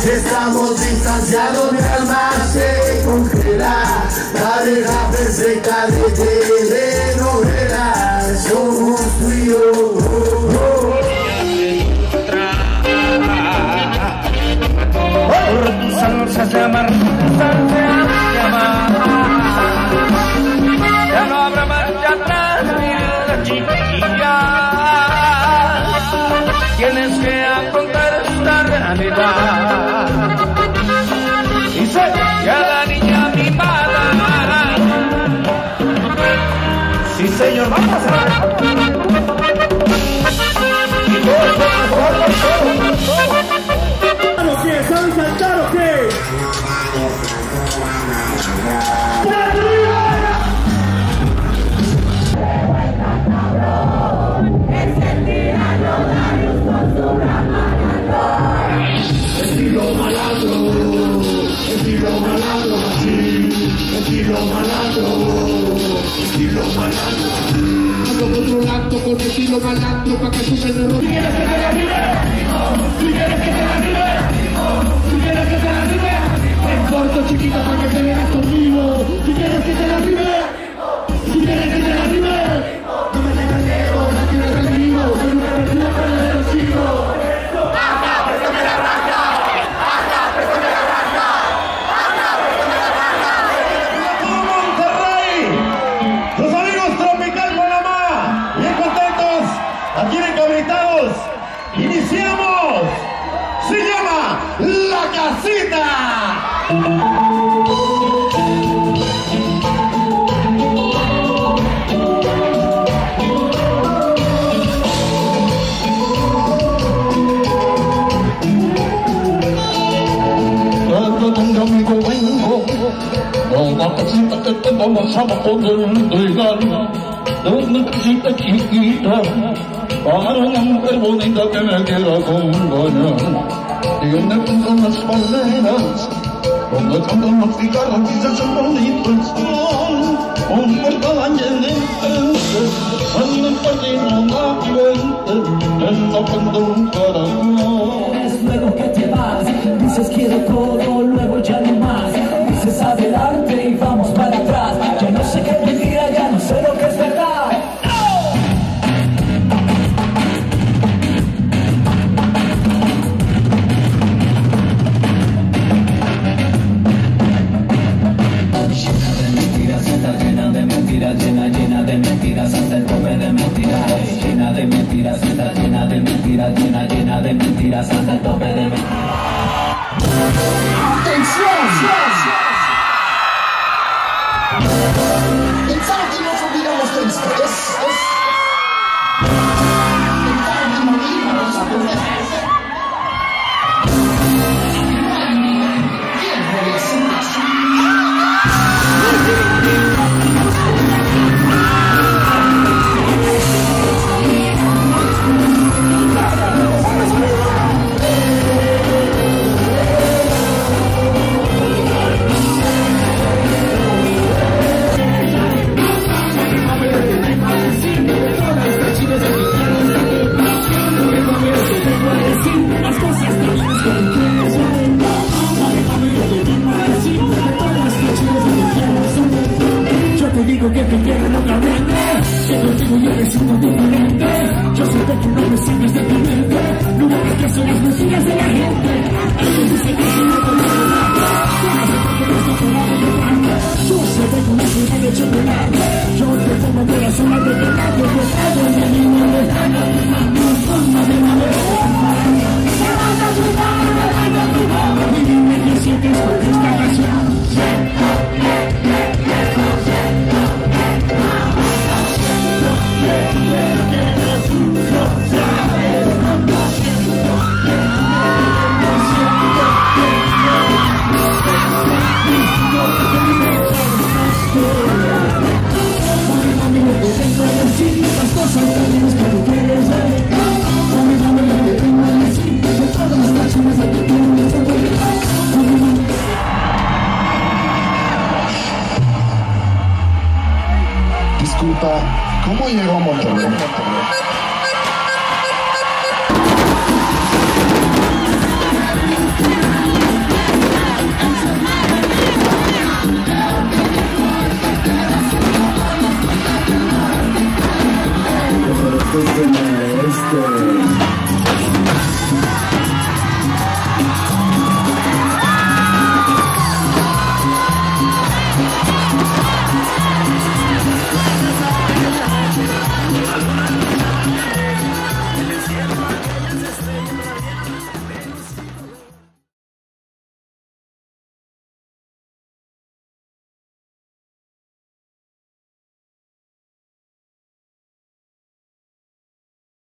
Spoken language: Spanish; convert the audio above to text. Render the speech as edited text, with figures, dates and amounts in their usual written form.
Si estamos distanciados, mi alma se congela. Pareja perfecta de telenovela. Somos tú y yo. Por tus ansias de amar, tus ansias de amar. Ya no habrá marcha atrás, mi chiquilla. Tienes que afrontar esta realidad. Y soy ya la niña mimada. Sí, señor, vamos a ver. ¿Sabes saltar o qué? Estilo malandro, así. Estilo malandro. Ando controlando con estilo malandro pa' que tú me derrotes. ¿Tú quieres que te la arribe? ¿Tú quieres que te la arribe? Es corto, chiquito, pa' que te vengas conmigo. ¿Tú quieres que te la arribe? ¿Tú quieres que te la arribe? No me tengas miedo, no tienes conmigo. Soy un perdido, pero lo sigo. ¡Iniciamos! ¡Se llama La Casita! La casita que te vamos a poder entregar, una casita chiquita para una mujer bonita que me quiera acompañar. Tiene todas las palmeras, donde cantan las cigarras y se hace bonito el sol. Un portal lleno de gente, en el partido más fuerte, en la frente un caracol. Luego que te vas, dices quiero todo, luego ya no más. Dices adelante y vamos para atrás. Ya no sé qué es mentira, ya no sé lo que es verdad. Llena de mentiras, hasta el tope de mentiras. Llena de mentiras, está llena de mentiras, llena de mentiras, hasta el tope de mentiras. ¡Atención! Pensaron que nos olvidamos de ustedes. Pensaron que morirnos a poder. Que te quiero locamente, que contigo yo me siento diferente. Yo sé que tú no me sigues de tu mente, no me hagas caso las mentiras de la gente. Ellos dicen que si no te digo nada, yo sé que tú no tienes de chocolate. Yo te pongo corazón al rellenado, yo todo en mi niño, no forma de manera. Y dime qué sientes con esta canción. Disculpa, ¿cómo llegó a Monterrey? desde el oeste.